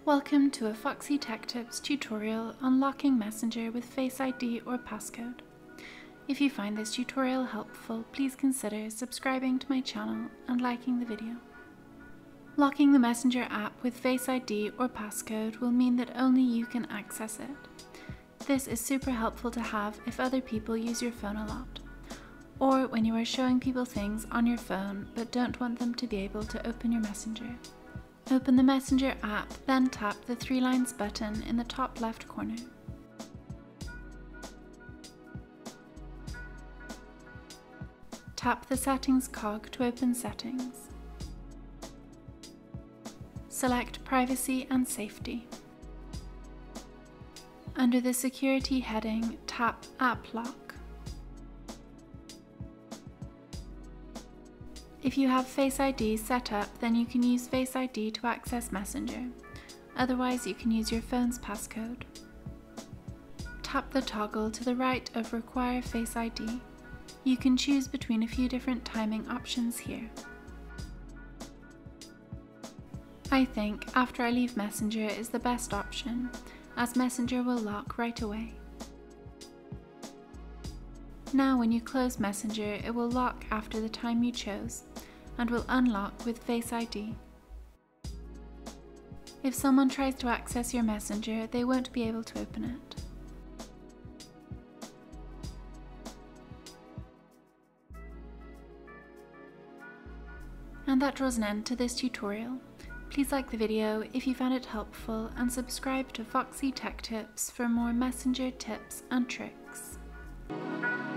Welcome to a Foxy Tech Tips tutorial on locking Messenger with Face ID or passcode. If you find this tutorial helpful, please consider subscribing to my channel and liking the video. Locking the Messenger app with Face ID or passcode will mean that only you can access it. This is super helpful to have if other people use your phone a lot, or when you are showing people things on your phone but don't want them to be able to open your Messenger. Open the Messenger app, then tap the 3 lines button in the top left corner. Tap the Settings cog to open Settings. Select Privacy and Safety. Under the Security heading, tap App Lock. If you have Face ID set up, then you can use Face ID to access Messenger. Otherwise, you can use your phone's passcode. Tap the toggle to the right of Require Face ID. You can choose between a few different timing options here. I think After I Leave Messenger is the best option, as Messenger will lock right away. Now when you close Messenger, it will lock after the time you chose and will unlock with Face ID. If someone tries to access your Messenger, they won't be able to open it. And that draws an end to this tutorial. Please like the video if you found it helpful and subscribe to Foxy Tech Tips for more Messenger tips and tricks.